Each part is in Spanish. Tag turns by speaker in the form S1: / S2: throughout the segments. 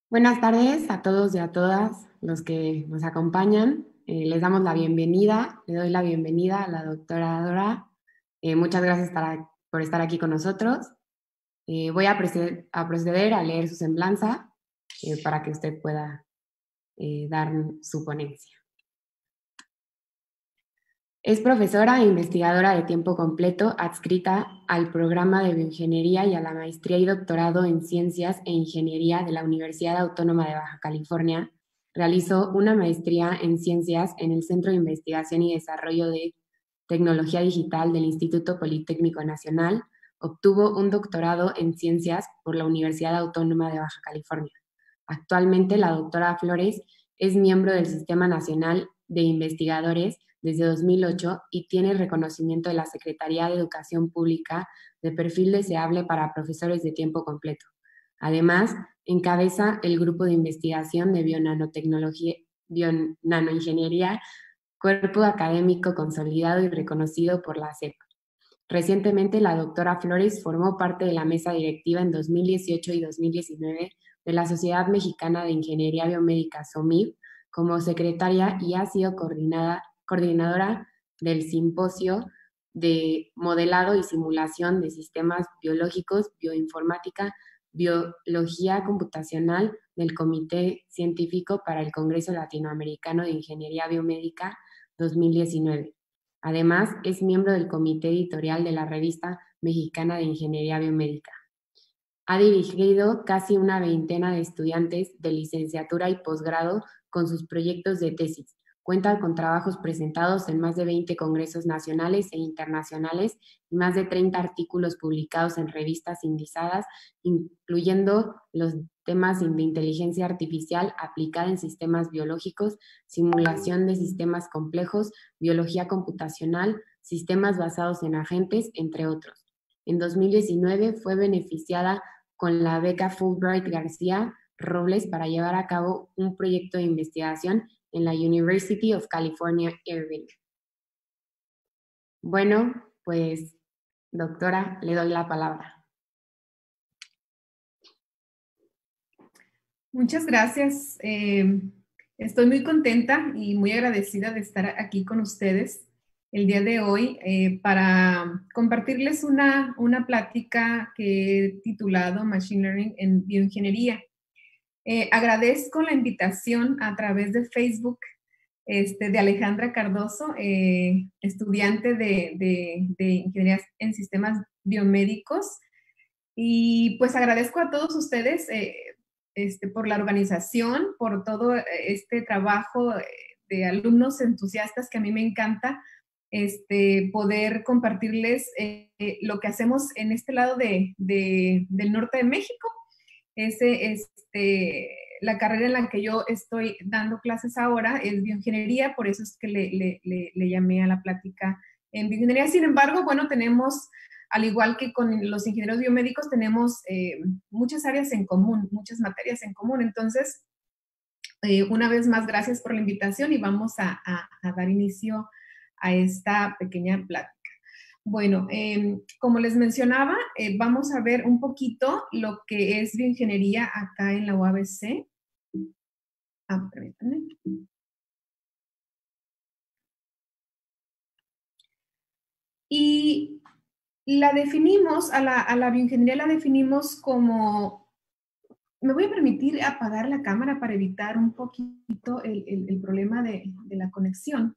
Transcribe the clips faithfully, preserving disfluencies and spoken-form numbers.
S1: Buenas tardes a todos y a todas los que nos acompañan. Eh, les damos la bienvenida, le doy la bienvenida a la doctora Dora. Eh, muchas gracias estar- por estar aquí con nosotros. Eh, voy a proceder, a proceder a leer su semblanza eh, para que usted pueda eh, dar su ponencia. Es profesora e investigadora de tiempo completo adscrita al programa de bioingeniería y a la maestría y doctorado en ciencias e ingeniería de la Universidad Autónoma de Baja California. Realizó una maestría en ciencias en el Centro de Investigación y Desarrollo de Tecnología Digital del Instituto Politécnico Nacional. Obtuvo un doctorado en ciencias por la Universidad Autónoma de Baja California. Actualmente, la doctora Flores es miembro del Sistema Nacional de Investigadores desde dos mil ocho y tiene el reconocimiento de la Secretaría de Educación Pública de perfil deseable para profesores de tiempo completo. Además, encabeza el grupo de investigación de bionanotecnología, bionanoingeniería, cuerpo académico consolidado y reconocido por la S E P. Recientemente, la doctora Flores formó parte de la mesa directiva en dos mil dieciocho y dos mil diecinueve de la Sociedad Mexicana de Ingeniería Biomédica, SOMIB, como secretaria y ha sido coordinada, coordinadora del simposio de modelado y simulación de sistemas biológicos, bioinformática, biología computacional del Comité Científico para el Congreso Latinoamericano de Ingeniería Biomédica dos mil diecinueve. Además, es miembro del comité editorial de la Revista Mexicana de Ingeniería Biomédica. Ha dirigido casi una veintena de estudiantes de licenciatura y posgrado con sus proyectos de tesis. Cuenta con trabajos presentados en más de veinte congresos nacionales e internacionales y más de treinta artículos publicados en revistas indizadas, incluyendo los temas de inteligencia artificial aplicada en sistemas biológicos, simulación de sistemas complejos, biología computacional, sistemas basados en agentes, entre otros. En dos mil diecinueve fue beneficiada con la beca Fulbright García Robles para llevar a cabo un proyecto de investigación en la University of California, Irvine. Bueno, pues, doctora, le doy la palabra.
S2: Muchas gracias. Eh, estoy muy contenta y muy agradecida de estar aquí con ustedes el día de hoy eh, para compartirles una, una plática que he titulado Machine Learning en Bioingeniería. Eh, agradezco la invitación a través de Facebook este, de Alejandra Cardoso, eh, estudiante de, de, de Ingeniería en Sistemas Biomédicos. Y pues agradezco a todos ustedes eh, este, por la organización, por todo este trabajo de alumnos entusiastas que a mí me encanta este, poder compartirles eh, lo que hacemos en este lado de, de, del norte de México. Ese, este, la carrera en la que yo estoy dando clases ahora es bioingeniería, por eso es que le, le, le, le llamé a la plática en bioingeniería. Sin embargo, bueno, tenemos, al igual que con los ingenieros biomédicos, tenemos eh, muchas áreas en común, muchas materias en común. Entonces, eh, una vez más, gracias por la invitación y vamos a, a, a dar inicio a esta pequeña plática. Bueno, eh, como les mencionaba, eh, vamos a ver un poquito lo que es bioingeniería acá en la U A B C. Ah, permítanme. Y la definimos, a la, a la bioingeniería la definimos como, me voy a permitir apagar la cámara para evitar un poquito el, el, el problema de, de la conexión.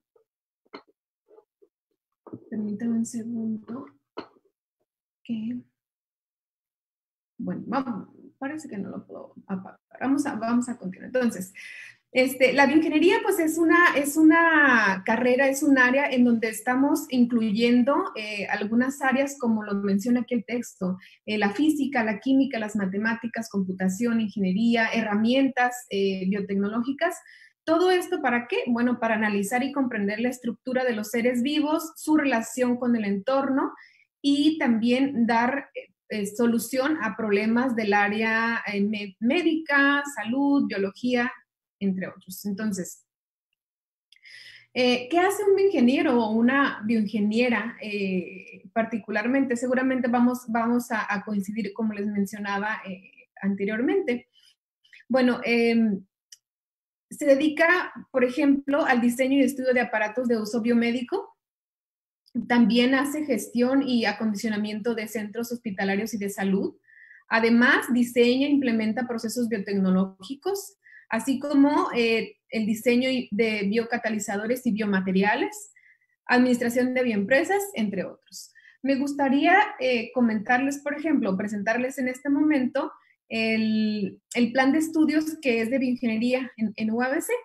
S2: Permítanme un segundo. Que, bueno, vamos, parece que no lo puedo apagar. Vamos a, vamos a continuar. Entonces, Este, la bioingeniería pues es una, es una carrera, es un área en donde estamos incluyendo eh, algunas áreas como lo menciona aquí el texto, eh, la física, la química, las matemáticas, computación, ingeniería, herramientas eh, biotecnológicas. ¿Todo esto para qué? Bueno, para analizar y comprender la estructura de los seres vivos, su relación con el entorno y también dar eh, solución a problemas del área eh, médica, salud, biología, entre otros. Entonces, eh, ¿qué hace un bioingeniero o una bioingeniera eh, particularmente? Seguramente vamos, vamos a, a, coincidir, como les mencionaba eh, anteriormente. Bueno, eh, se dedica, por ejemplo, al diseño y estudio de aparatos de uso biomédico. También hace gestión y acondicionamiento de centros hospitalarios y de salud. Además, diseña e implementa procesos biotecnológicos, así como eh, el diseño de biocatalizadores y biomateriales, administración de bioempresas, entre otros. Me gustaría eh, comentarles, por ejemplo, presentarles en este momento el, el plan de estudios que es de bioingeniería en, en U A B C.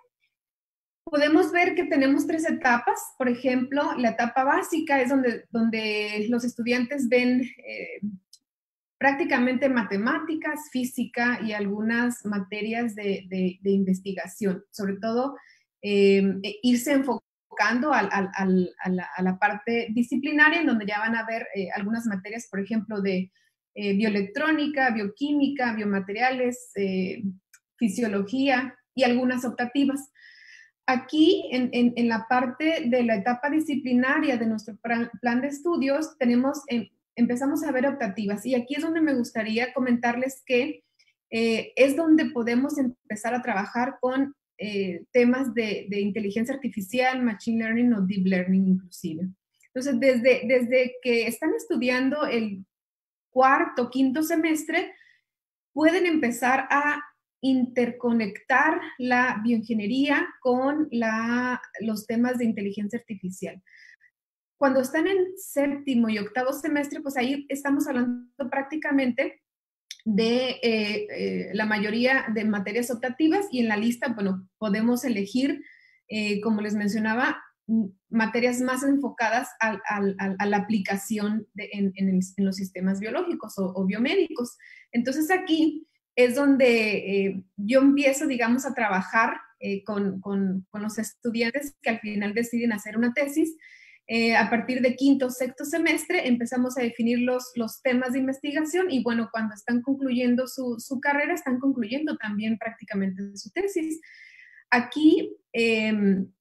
S2: Podemos ver que tenemos tres etapas. Por ejemplo, la etapa básica es donde, donde los estudiantes ven eh, prácticamente matemáticas, física y algunas materias de, de, de investigación. Sobre todo, eh, irse enfocando al, al, al, a, la, a, la, parte disciplinaria, en donde ya van a ver eh, algunas materias, por ejemplo, de eh, bioelectrónica, bioquímica, biomateriales, eh, fisiología y algunas optativas. Aquí, en, en, en, la parte de la etapa disciplinaria de nuestro plan de estudios, tenemos, eh, empezamos a ver optativas. Y aquí es donde me gustaría comentarles que eh, es donde podemos empezar a trabajar con eh, temas de, de inteligencia artificial, machine learning o deep learning inclusive. Entonces, desde, desde que están estudiando el cuarto, quinto semestre, pueden empezar a interconectar la bioingeniería con la, los temas de inteligencia artificial. Cuando están en séptimo y octavo semestre, pues ahí estamos hablando prácticamente de eh, eh, la mayoría de materias optativas y en la lista, bueno, podemos elegir, eh, como les mencionaba, materias más enfocadas a, a, a la aplicación de, en, en, el, en, los sistemas biológicos o, o biomédicos. Entonces aquí es donde eh, yo empiezo, digamos, a trabajar eh, con, con, con los estudiantes que al final deciden hacer una tesis. Eh, a partir de quinto o sexto semestre empezamos a definir los, los temas de investigación y bueno, cuando están concluyendo su, su carrera, están concluyendo también prácticamente su tesis. Aquí eh,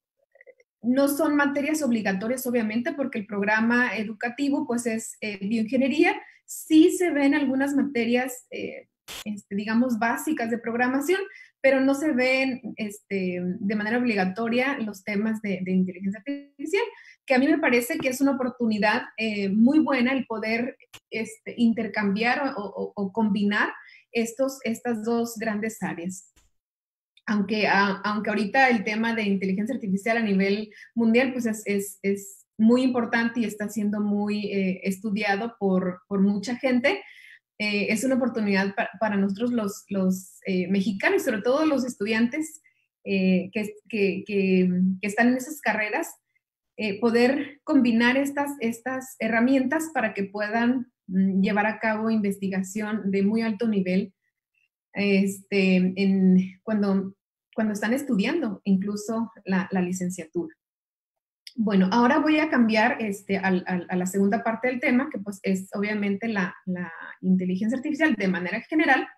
S2: no son materias obligatorias, obviamente, porque el programa educativo pues es eh, bioingeniería. Sí se ven algunas materias, eh, este, digamos, básicas de programación, pero no se ven este, de manera obligatoria los temas de, de inteligencia artificial, que a mí me parece que es una oportunidad eh, muy buena el poder este, intercambiar o, o, o combinar estos, estas dos grandes áreas. Aunque, a, aunque ahorita el tema de inteligencia artificial a nivel mundial pues es, es, es muy importante y está siendo muy eh, estudiado por, por mucha gente, eh, es una oportunidad para, para nosotros los, los eh, mexicanos, sobre todo los estudiantes eh, que, que, que, que están en esas carreras, eh, poder combinar estas, estas herramientas para que puedan mm, llevar a cabo investigación de muy alto nivel este, en, cuando, cuando están estudiando incluso la, la licenciatura. Bueno, ahora voy a cambiar este, a, a, a la segunda parte del tema, que pues es obviamente la, la inteligencia artificial de manera general.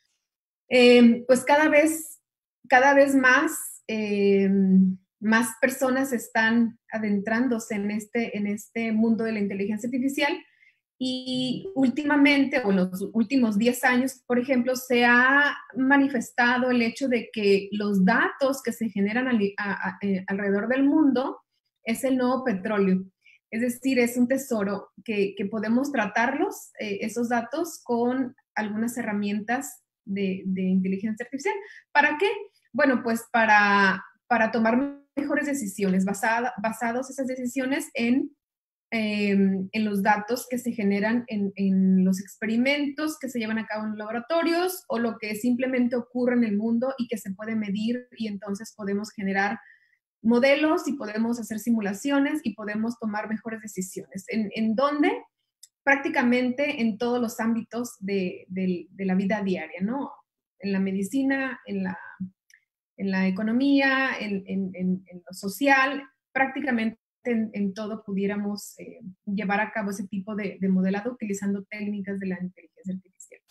S2: Eh, pues cada vez, cada vez más, eh, más personas están adentrándose en este, en este mundo de la inteligencia artificial y últimamente, o en los últimos diez años, por ejemplo, se ha manifestado el hecho de que los datos que se generan a, a, a, alrededor del mundo es el nuevo petróleo. Es decir, es un tesoro que, que podemos tratarlos, eh, esos datos, con algunas herramientas de, de inteligencia artificial. ¿Para qué? Bueno, pues para, para tomar mejores decisiones, basada, basados esas decisiones en, eh, en los datos que se generan en, en los experimentos que se llevan a cabo en los laboratorios o lo que simplemente ocurre en el mundo y que se puede medir y entonces podemos generar modelos y podemos hacer simulaciones y podemos tomar mejores decisiones. ¿En, en dónde? Prácticamente en todos los ámbitos de, de, de la vida diaria, ¿no? En la medicina, en la, en la economía, en, en, en, en lo social, prácticamente en, en todo pudiéramos eh, llevar a cabo ese tipo de, de modelado utilizando técnicas de la inteligencia artificial.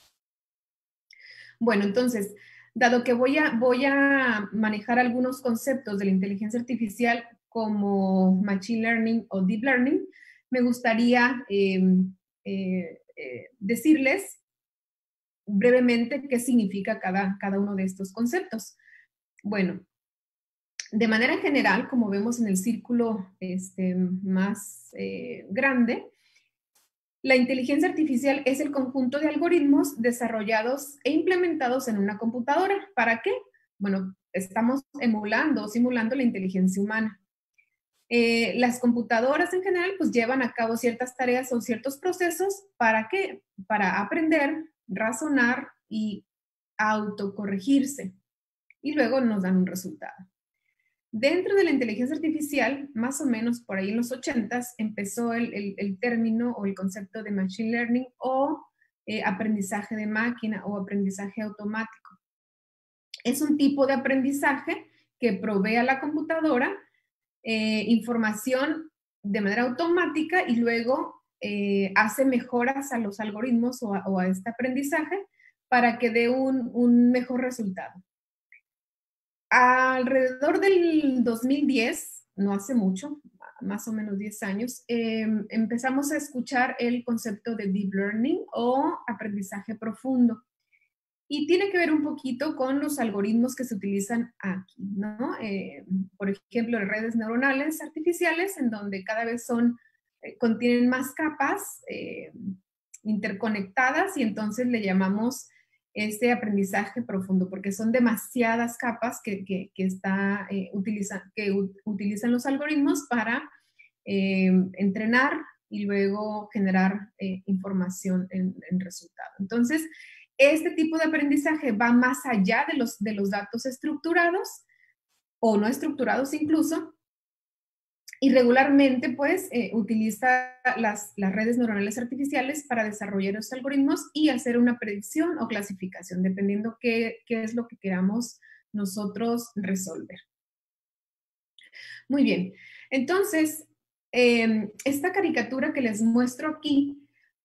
S2: Bueno, entonces, dado que voy a, voy a manejar algunos conceptos de la inteligencia artificial como machine learning o deep learning, me gustaría eh, eh, eh, decirles brevemente qué significa cada, cada uno de estos conceptos. Bueno, de manera general, como vemos en el círculo este, más eh, grande, la inteligencia artificial es el conjunto de algoritmos desarrollados e implementados en una computadora. ¿Para qué? Bueno, estamos emulando o simulando la inteligencia humana. Eh, las computadoras en general pues llevan a cabo ciertas tareas o ciertos procesos. ¿Para qué? Para aprender, razonar y autocorregirse. Y luego nos dan un resultado. Dentro de la inteligencia artificial, más o menos por ahí en los ochentas, empezó el, el, el término o el concepto de machine learning o eh, aprendizaje de máquina o aprendizaje automático. Es un tipo de aprendizaje que provee a la computadora eh, información de manera automática y luego eh, hace mejoras a los algoritmos o a, o a este aprendizaje para que dé un, un mejor resultado. Alrededor del dos mil diez, no hace mucho, más o menos diez años, eh, empezamos a escuchar el concepto de deep learning o aprendizaje profundo. Y tiene que ver un poquito con los algoritmos que se utilizan aquí, ¿no? Eh, por ejemplo, redes neuronales artificiales, en donde cada vez son, eh, contienen más capas eh, interconectadas y entonces le llamamos este aprendizaje profundo, porque son demasiadas capas que, que, que, está, eh, utiliza, que u, utilizan los algoritmos para eh, entrenar y luego generar eh, información en, en resultado. Entonces, este tipo de aprendizaje va más allá de los, de los datos estructurados o no estructurados incluso, y regularmente pues eh, utiliza las, las redes neuronales artificiales para desarrollar los algoritmos y hacer una predicción o clasificación, dependiendo qué, qué es lo que queramos nosotros resolver. Muy bien, entonces eh, esta caricatura que les muestro aquí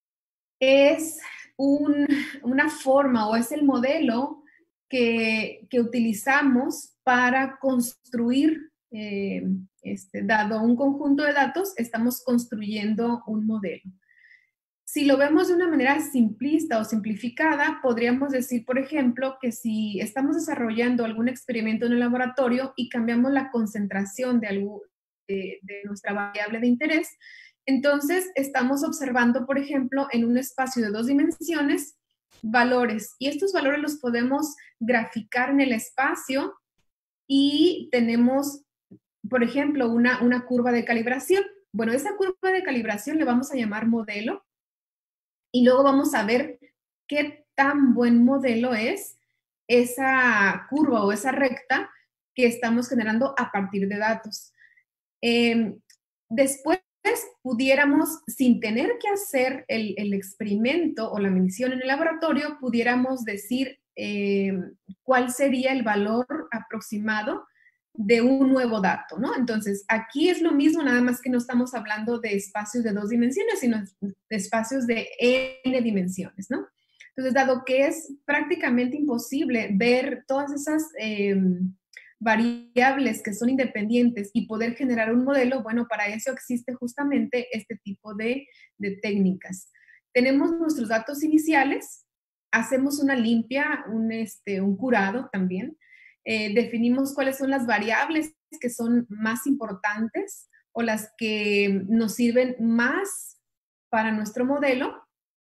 S2: es un, una forma o es el modelo que, que utilizamos para construir, eh, este, dado un conjunto de datos, estamos construyendo un modelo. Si lo vemos de una manera simplista o simplificada, podríamos decir, por ejemplo, que si estamos desarrollando algún experimento en el laboratorio y cambiamos la concentración de, algo, de, de nuestra variable de interés, entonces estamos observando, por ejemplo, en un espacio de dos dimensiones, valores. Y estos valores los podemos graficar en el espacio y tenemos, por ejemplo, una, una curva de calibración. Bueno, esa curva de calibración le vamos a llamar modelo. Y luego vamos a ver qué tan buen modelo es esa curva o esa recta que estamos generando a partir de datos. Eh, después pudiéramos, sin tener que hacer el, el experimento o la medición en el laboratorio, pudiéramos decir eh, cuál sería el valor aproximado de un nuevo dato, ¿no? Entonces, aquí es lo mismo, nada más que no estamos hablando de espacios de dos dimensiones, sino de espacios de n dimensiones, ¿no? Entonces, dado que es prácticamente imposible ver todas esas eh, variables que son independientes y poder generar un modelo, bueno, para eso existe justamente este tipo de, de técnicas. Tenemos nuestros datos iniciales, hacemos una limpia, un, este, un curado también, eh, definimos cuáles son las variables que son más importantes o las que nos sirven más para nuestro modelo.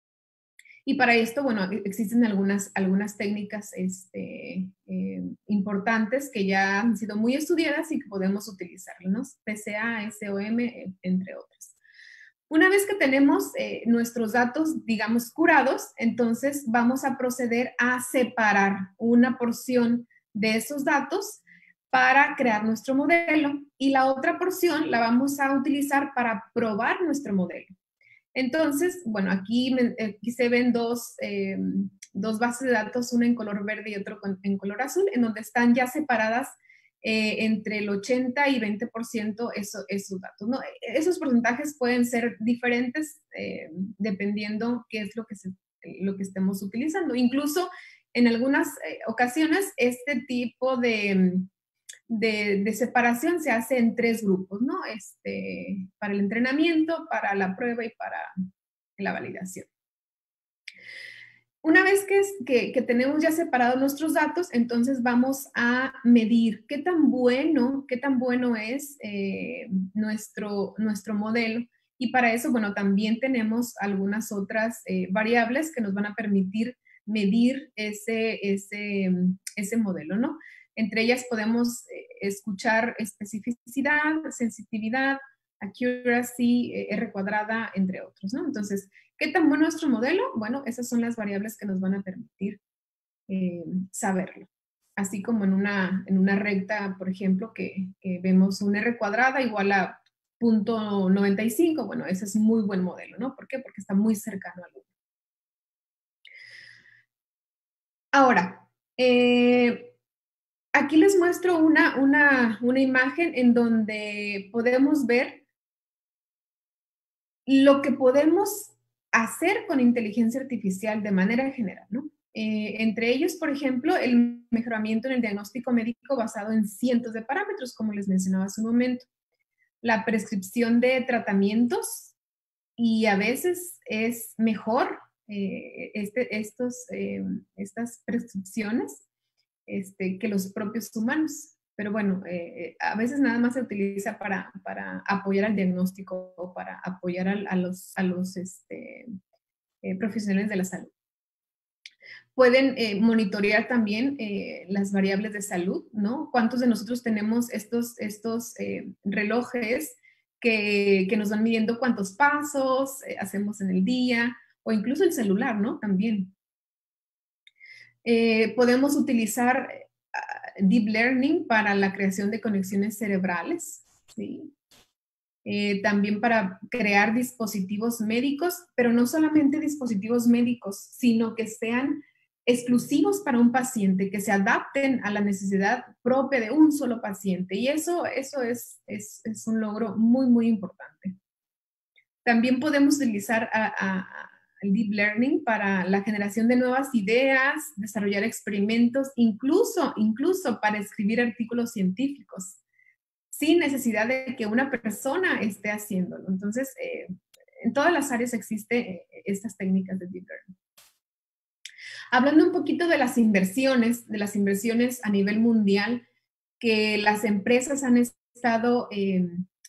S2: Y para esto, bueno, existen algunas, algunas técnicas este, eh, importantes que ya han sido muy estudiadas y que podemos utilizar, ¿no? P C A, S O M, entre otras. Una vez que tenemos eh, nuestros datos, digamos, curados, entonces vamos a proceder a separar una porción de esos datos para crear nuestro modelo y la otra porción la vamos a utilizar para probar nuestro modelo. Entonces, bueno, aquí, aquí se ven dos, eh, dos bases de datos, una en color verde y otra en color azul, en donde están ya separadas eh, entre el ochenta y veinte por ciento eso, esos datos, ¿no? Esos porcentajes pueden ser diferentes eh, dependiendo qué es lo que, se, lo que estemos utilizando. Incluso en algunas eh, ocasiones este tipo de... De, de separación se hace en tres grupos, ¿no? Este, para el entrenamiento, para la prueba y para la validación. Una vez que, es, que, que tenemos ya separados nuestros datos, entonces vamos a medir qué tan bueno, qué tan bueno es eh, nuestro, nuestro modelo. Y para eso, bueno, también tenemos algunas otras eh, variables que nos van a permitir medir ese, ese, ese modelo, ¿no? Entre ellas podemos eh, escuchar especificidad, sensitividad, accuracy, eh, R cuadrada, entre otros, ¿no? Entonces, ¿qué tan bueno es nuestro modelo? Bueno, esas son las variables que nos van a permitir eh, saberlo. Así como en una, en una recta, por ejemplo, que, que vemos un R cuadrada igual a punto noventa y cinco, bueno, ese es muy buen modelo, ¿no? ¿Por qué? Porque está muy cercano al uno. Ahora, eh, aquí les muestro una, una, una imagen en donde podemos ver lo que podemos hacer con inteligencia artificial de manera general, ¿no? Eh, entre ellos, por ejemplo, el mejoramiento en el diagnóstico médico basado en cientos de parámetros, como les mencionaba hace un momento. La prescripción de tratamientos, y a veces es mejor eh, este, estos, eh, estas prescripciones este, que los propios humanos. Pero bueno, eh, a veces nada más se utiliza para, para apoyar al diagnóstico o para apoyar a, a los, a los este, eh, profesionales de la salud. Pueden eh, monitorear también eh, las variables de salud, ¿no? ¿Cuántos de nosotros tenemos estos, estos eh, relojes que, que, nos van midiendo cuántos pasos eh, hacemos en el día? O incluso el celular, ¿no? También. Eh, podemos utilizar Deep Learning para la creación de conexiones cerebrales, ¿sí? Eh, también para crear dispositivos médicos, pero no solamente dispositivos médicos, sino que sean exclusivos para un paciente, que se adapten a la necesidad propia de un solo paciente. Y eso, eso es, es, es un logro muy, muy importante. También podemos utilizar a, a, el Deep Learning para la generación de nuevas ideas, desarrollar experimentos, incluso, incluso para escribir artículos científicos, sin necesidad de que una persona esté haciéndolo. Entonces, eh, en todas las áreas existen eh, estas técnicas de Deep Learning. Hablando un poquito de las inversiones, de las inversiones a nivel mundial, que las empresas han estado eh,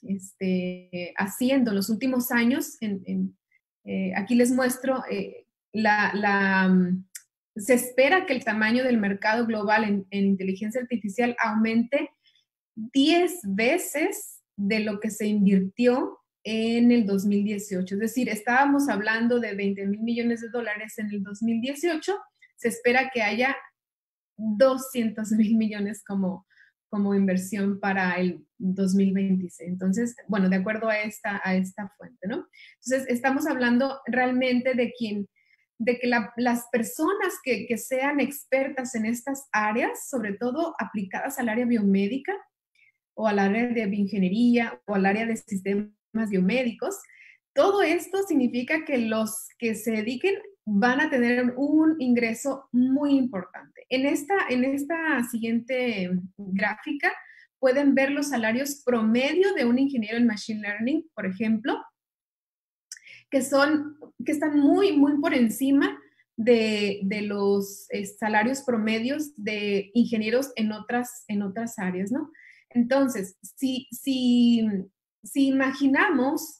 S2: este, haciendo en los últimos años, en, en, eh, aquí les muestro, eh, la, la, um, se espera que el tamaño del mercado global en, en inteligencia artificial aumente diez veces de lo que se invirtió en el dos mil dieciocho. Es decir, estábamos hablando de veinte mil millones de dólares en el dos mil dieciocho, se espera que haya doscientos mil millones como, como inversión para el dos mil veintiséis. Entonces, bueno, de acuerdo a esta, a esta fuente, ¿no? Entonces, estamos hablando realmente de quien, de que la, las personas que, que sean expertas en estas áreas, sobre todo aplicadas al área biomédica o al área de bioingeniería o al área de sistemas biomédicos, todo esto significa que los que se dediquen van a tener un ingreso muy importante. En esta, en esta siguiente gráfica pueden ver los salarios promedio de un ingeniero en Machine Learning, por ejemplo, que, son, que están muy, muy por encima de, de los eh, salarios promedios de ingenieros en otras, en otras áreas, ¿no? Entonces, si, si, si imaginamos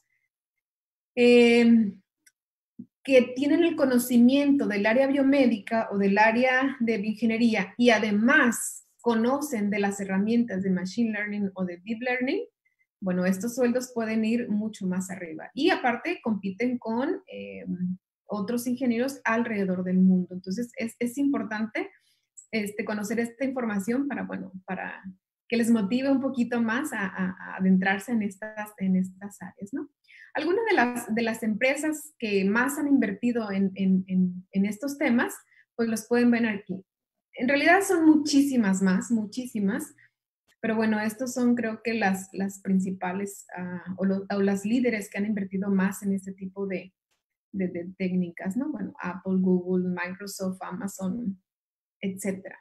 S2: eh, que tienen el conocimiento del área biomédica o del área de bioingeniería y además conocen de las herramientas de Machine Learning o de Deep Learning, bueno, estos sueldos pueden ir mucho más arriba. Y aparte compiten con eh, otros ingenieros alrededor del mundo. Entonces, es, es importante este, conocer esta información para, bueno, para que les motive un poquito más a, a, a adentrarse en estas, en estas áreas, ¿no? Algunas de las, de las empresas que más han invertido en, en, en, en estos temas, pues los pueden ver aquí. En realidad son muchísimas más, muchísimas, pero bueno, estos son creo que las, las principales uh, o, lo, o las líderes que han invertido más en este tipo de, de, de técnicas, ¿no? Bueno, Apple, Google, Microsoft, Amazon, etcétera.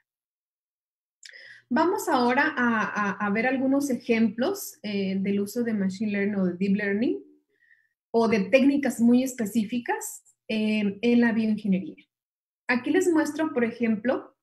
S2: Vamos ahora a, a, a ver algunos ejemplos eh, del uso de Machine Learning o de Deep Learning o de técnicas muy específicas eh, en la bioingeniería. Aquí les muestro, por ejemplo,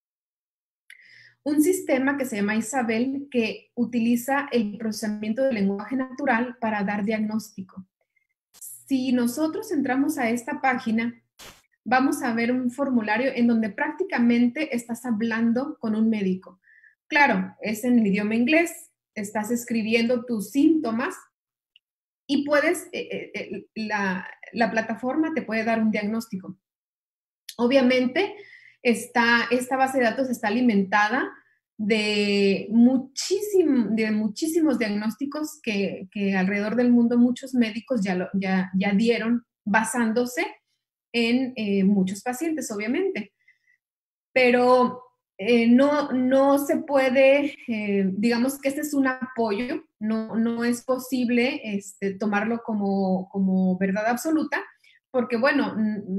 S2: un sistema que se llama Isabel, que utiliza el procesamiento del lenguaje natural para dar diagnóstico. Si nosotros entramos a esta página, vamos a ver un formulario en donde prácticamente estás hablando con un médico. Claro, es en el idioma inglés, estás escribiendo tus síntomas y puedes, eh, eh, la, la plataforma te puede dar un diagnóstico. Obviamente, esta, esta base de datos está alimentada de, muchísimo, de muchísimos diagnósticos que, que alrededor del mundo muchos médicos ya, lo, ya, ya dieron basándose en eh, muchos pacientes, obviamente. Pero eh, no, no se puede, eh, digamos que este es un apoyo, no, no es posible este, tomarlo como, como verdad absoluta, porque bueno,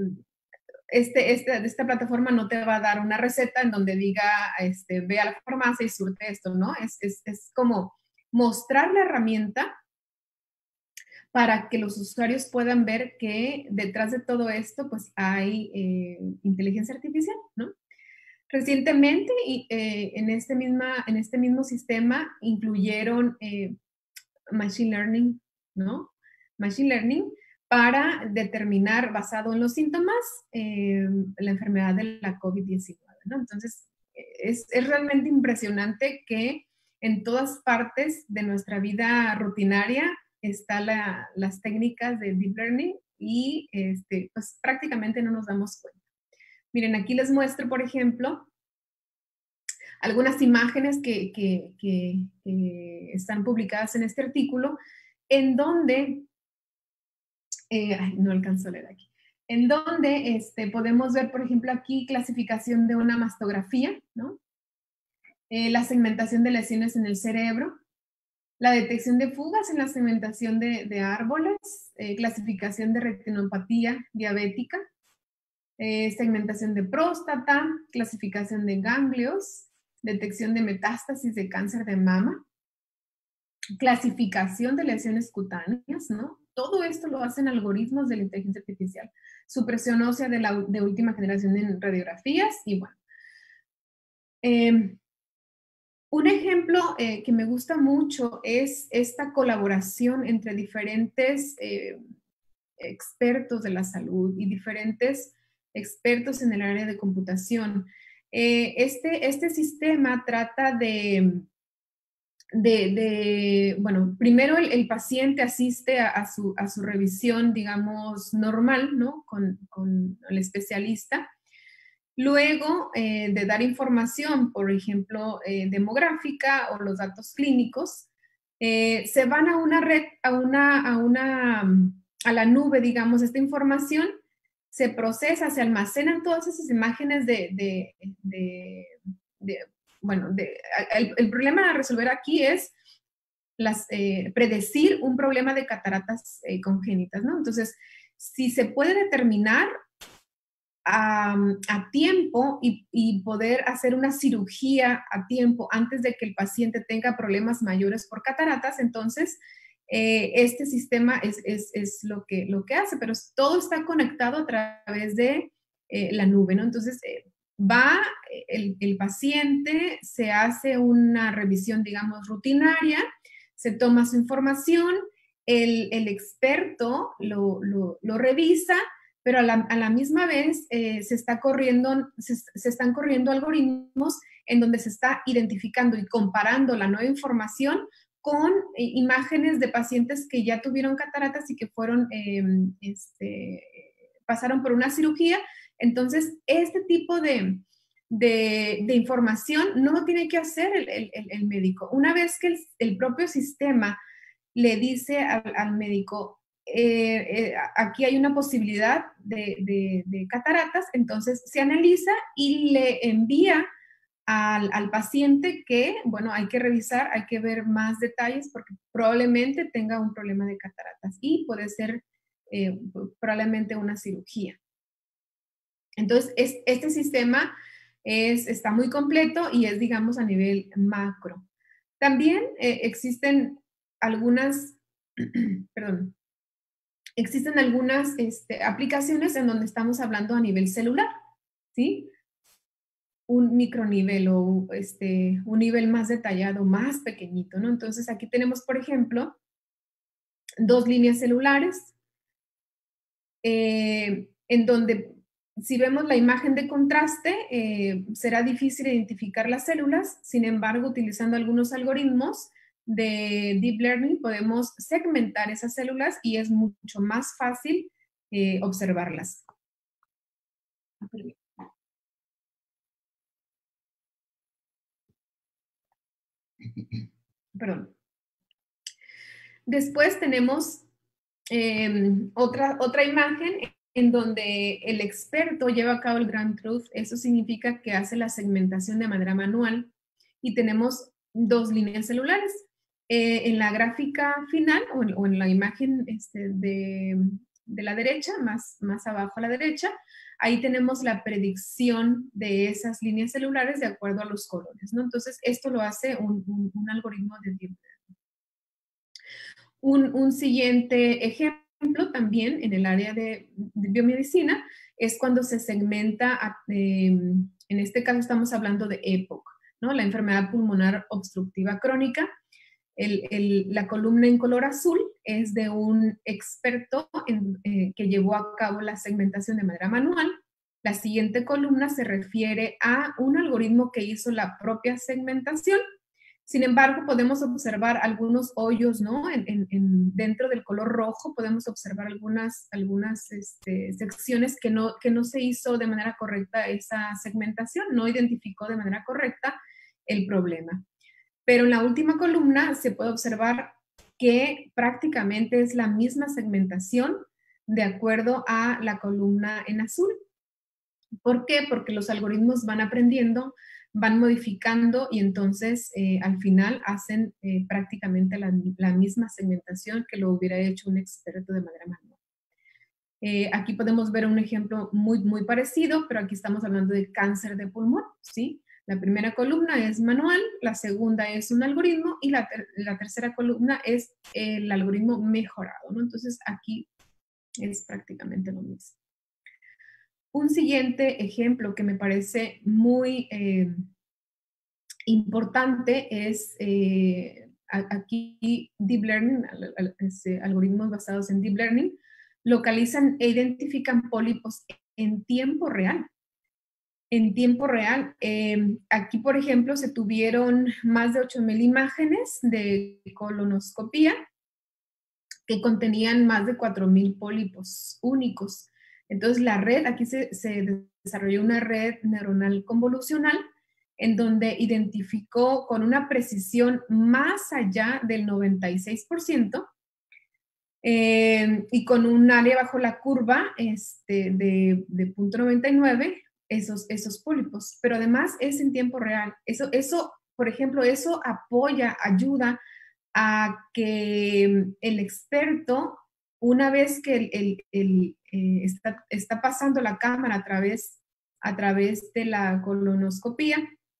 S2: este, este, esta plataforma no te va a dar una receta en donde diga, este, ve a la farmacia y surte esto, ¿no? Es, es, es como mostrar la herramienta para que los usuarios puedan ver que detrás de todo esto, pues hay eh, inteligencia artificial, ¿no? Recientemente, eh, en, este misma, en este mismo sistema, incluyeron eh, Machine Learning, ¿no? Machine Learning para determinar, basado en los síntomas, eh, la enfermedad de la COVID diecinueve, ¿no? Entonces, es, es realmente impresionante que en todas partes de nuestra vida rutinaria están la, las técnicas de Deep Learning y este, pues prácticamente no nos damos cuenta. Miren, aquí les muestro, por ejemplo, algunas imágenes que, que, que, que están publicadas en este artículo, en donde, eh, ay, no alcanzo a leer aquí, en donde este, podemos ver, por ejemplo, aquí clasificación de una mastografía, ¿no? Eh, la segmentación de lesiones en el cerebro, la detección de fugas en la segmentación de, de árboles, eh, clasificación de retinopatía diabética, eh, segmentación de próstata, clasificación de ganglios, detección de metástasis de cáncer de mama, clasificación de lesiones cutáneas, ¿no? Todo esto lo hacen algoritmos de la inteligencia artificial. Supresión ósea de, la, de última generación en radiografías y bueno. Eh, un ejemplo eh, que me gusta mucho es esta colaboración entre diferentes eh, expertos de la salud y diferentes expertos en el área de computación. Eh, este, este sistema trata de, de, de bueno, primero el, el paciente asiste a, a, su, a su revisión, digamos, normal, ¿no? Con, con el especialista. Luego eh, de dar información, por ejemplo, eh, demográfica o los datos clínicos, eh, se van a una red, a una, a una, a la nube, digamos, esta información, se procesa, se almacenan todas esas imágenes de, de, de, de bueno, de, el, el, problema a resolver aquí es las, eh, predecir un problema de cataratas eh, congénitas, ¿no? Entonces, si se puede determinar A, a, tiempo y, y, poder hacer una cirugía a tiempo antes de que el paciente tenga problemas mayores por cataratas, entonces eh, este sistema es, es, es lo, que, lo que hace, pero todo está conectado a través de eh, la nube, ¿no? Entonces eh, va el, el paciente, se hace una revisión, digamos, rutinaria, se toma su información, el, el experto lo, lo, lo revisa, pero a la, a la misma vez eh, se, está corriendo, se, se están corriendo algoritmos en donde se está identificando y comparando la nueva información con eh, imágenes de pacientes que ya tuvieron cataratas y que fueron, eh, este, pasaron por una cirugía. Entonces, este tipo de, de, de información no lo tiene que hacer el, el, el médico. Una vez que el, el propio sistema le dice al, al médico, Eh, eh, aquí hay una posibilidad de, de, de cataratas, entonces se analiza y le envía al, al, paciente que, bueno, hay que revisar, hay que ver más detalles porque probablemente tenga un problema de cataratas y puede ser eh, probablemente una cirugía. Entonces, es, este sistema es, está muy completo y es, digamos, a nivel macro. También eh, existen algunas, perdón, existen algunas este, aplicaciones en donde estamos hablando a nivel celular. ¿sí? Un micronivel o este, un nivel más detallado, más pequeñito, ¿no? Entonces aquí tenemos, por ejemplo, dos líneas celulares, eh, en donde si vemos la imagen de contraste, eh, será difícil identificar las células, sin embargo, utilizando algunos algoritmos de Deep Learning podemos segmentar esas células y es mucho más fácil eh, observarlas. Perdón. Después tenemos eh, otra, otra imagen en donde el experto lleva a cabo el ground truth. Eso significa que hace la segmentación de manera manual y tenemos dos líneas celulares. Eh, en la gráfica final o en, o en la imagen este, de, de la derecha, más, más abajo a la derecha, ahí tenemos la predicción de esas líneas celulares de acuerdo a los colores, ¿no? Entonces, esto lo hace un, un, un algoritmo de deep learning. Un, un siguiente ejemplo también en el área de, de biomedicina es cuando se segmenta, eh, en este caso estamos hablando de E P O C, ¿no? La enfermedad pulmonar obstructiva crónica. El, el, la columna en color azul es de un experto en, eh, que llevó a cabo la segmentación de manera manual. La siguiente columna se refiere a un algoritmo que hizo la propia segmentación. Sin embargo, podemos observar algunos hoyos, ¿no? En, en, en dentro del color rojo podemos observar algunas, algunas este, secciones que no, que no se hizo de manera correcta esa segmentación, no identificó de manera correcta el problema. Pero en la última columna se puede observar que prácticamente es la misma segmentación de acuerdo a la columna en azul. ¿Por qué? Porque los algoritmos van aprendiendo, van modificando y entonces eh, al final hacen eh, prácticamente la, la misma segmentación que lo hubiera hecho un experto de manera manual. Eh, aquí podemos ver un ejemplo muy, muy parecido, pero aquí estamos hablando de cáncer de pulmón, ¿sí? La primera columna es manual, la segunda es un algoritmo y la, ter la tercera columna es el algoritmo mejorado, ¿no? Entonces aquí es prácticamente lo mismo. Un siguiente ejemplo que me parece muy eh, importante es eh, aquí Deep Learning, algoritmos basados en Deep Learning, localizan e identifican pólipos en tiempo real. En tiempo real. Eh, aquí, por ejemplo, se tuvieron más de ocho mil imágenes de colonoscopía que contenían más de cuatro mil pólipos únicos. Entonces, la red, aquí se, se desarrolló una red neuronal convolucional en donde identificó con una precisión más allá del noventa y seis por ciento eh, y con un área bajo la curva este, de, de punto noventa y nueve esos, esos pólipos, pero además es en tiempo real. Eso, eso, por ejemplo, eso apoya, ayuda a que el experto, una vez que el, el, el, eh, está, está pasando la cámara a través, a través de la colonoscopía,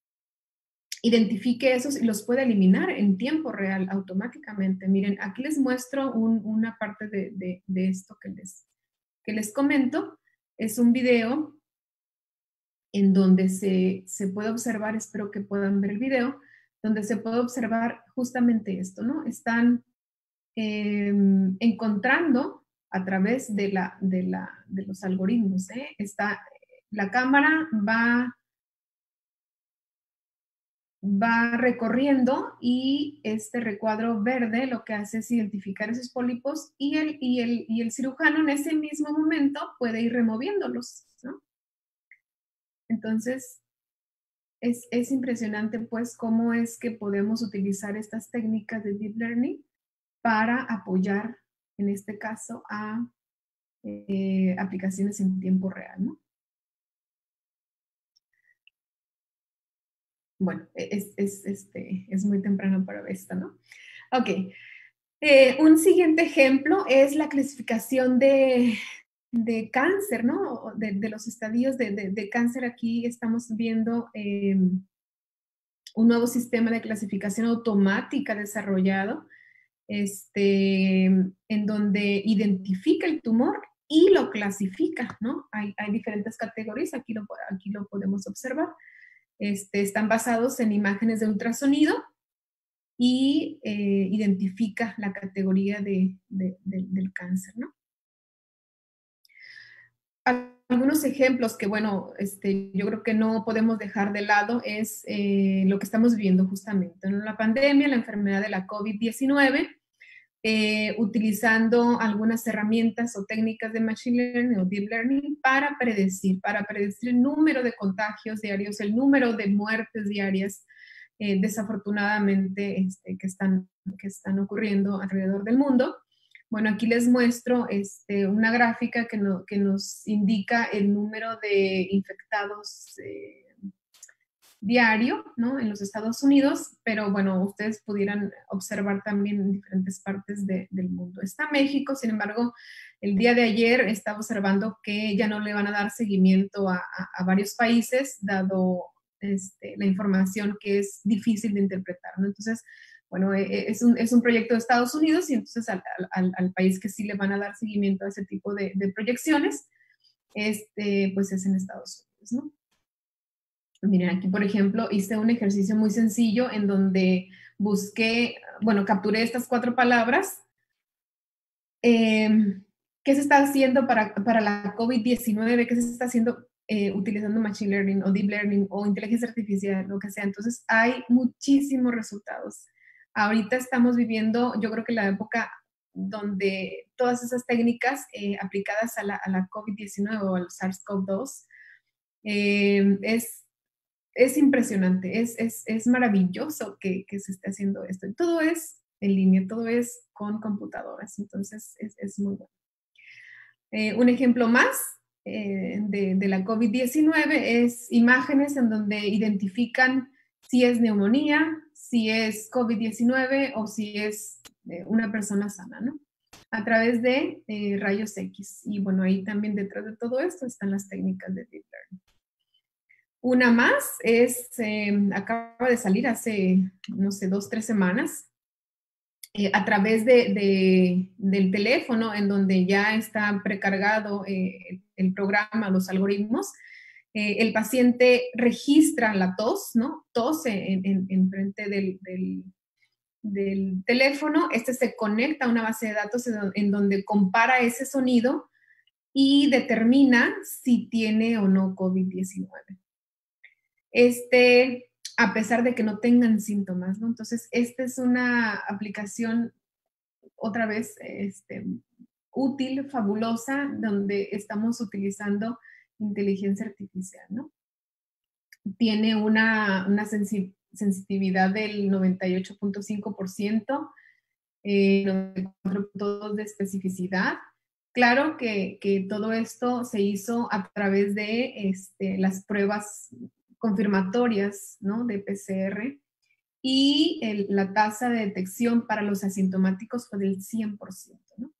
S2: identifique esos y los puede eliminar en tiempo real automáticamente. Miren, aquí les muestro un, una parte de, de, de esto que les, que les comento. Es un video en donde se, se puede observar, espero que puedan ver el video, donde se puede observar justamente esto, ¿no? Están eh, encontrando a través de, la, de, la, de los algoritmos, ¿eh? Está, la cámara va, va recorriendo y este recuadro verde lo que hace es identificar esos pólipos y el, y el, y el cirujano en ese mismo momento puede ir removiéndolos, ¿no? Entonces, es, es impresionante pues cómo es que podemos utilizar estas técnicas de Deep Learning para apoyar, en este caso, a eh, aplicaciones en tiempo real, ¿no? Bueno, es, es, este, es muy temprano para esto, ¿no? Ok. Eh, un siguiente ejemplo es la clasificación de, de cáncer, ¿no? De, de los estadios de, de, de, cáncer. Aquí estamos viendo eh, un nuevo sistema de clasificación automática desarrollado, este, en donde identifica el tumor y lo clasifica, ¿no? Hay, hay diferentes categorías, aquí lo, aquí lo podemos observar. Este, están basados en imágenes de ultrasonido y eh, identifica la categoría de, de, de, del cáncer, ¿no? Algunos ejemplos que, bueno, este, yo creo que no podemos dejar de lado es eh, lo que estamos viviendo justamente, ¿no? La pandemia, la enfermedad de la COVID diecinueve, eh, utilizando algunas herramientas o técnicas de Machine Learning o Deep Learning para predecir, para predecir el número de contagios diarios, el número de muertes diarias, eh, desafortunadamente, este, que, están, que están ocurriendo alrededor del mundo. Bueno, aquí les muestro este, una gráfica que, no, que nos indica el número de infectados eh, diario, ¿no? En los Estados Unidos, pero bueno, ustedes pudieran observar también en diferentes partes de, del mundo. Está México, sin embargo, el día de ayer estaba observando que ya no le van a dar seguimiento a, a, a varios países, dado este, la información que es difícil de interpretar, ¿no? Entonces, bueno, es un, es un proyecto de Estados Unidos y entonces al, al, al país que sí le van a dar seguimiento a ese tipo de, de proyecciones, este, pues es en Estados Unidos, ¿no? Miren, aquí, por ejemplo, hice un ejercicio muy sencillo en donde busqué, bueno, capturé estas cuatro palabras. Eh, ¿Qué se está haciendo para, para la COVID diecinueve? ¿Qué se está haciendo eh, utilizando Machine Learning o Deep Learning o inteligencia artificial, lo que sea? Entonces, hay muchísimos resultados. Ahorita estamos viviendo, yo creo que la época donde todas esas técnicas eh, aplicadas a la, a la COVID diecinueve o al SARS-CoV dos eh, es Es impresionante, es, es, es maravilloso que, que, se esté haciendo esto. Y todo es en línea, todo es con computadoras, entonces es, es muy bueno. Eh, un ejemplo más eh, de, de la COVID diecinueve es imágenes en donde identifican si es neumonía, si es COVID diecinueve o si es eh, una persona sana, ¿no? A través de eh, rayos X. Y bueno, ahí también detrás de todo esto están las técnicas de Deep Learning. Una más es, eh, acaba de salir hace, no sé, dos, tres semanas, eh, a través de, de, del teléfono, en donde ya está precargado eh, el programa, los algoritmos, eh, el paciente registra la tos, ¿no? Tos en, en, en frente del, del, del teléfono, este se conecta a una base de datos en, en donde compara ese sonido y determina si tiene o no COVID diecinueve. Este, a pesar de que no tengan síntomas, ¿no? Entonces, esta es una aplicación, otra vez, este, útil, fabulosa, donde estamos utilizando inteligencia artificial, ¿no? Tiene una, una sensi sensitividad del noventa y ocho punto cinco por ciento, eh, noventa y cuatro punto dos por ciento de especificidad. Claro que, que todo esto se hizo a través de este, las pruebas confirmatorias, ¿no? De P C R, y el, la tasa de detección para los asintomáticos fue del cien por ciento, ¿no?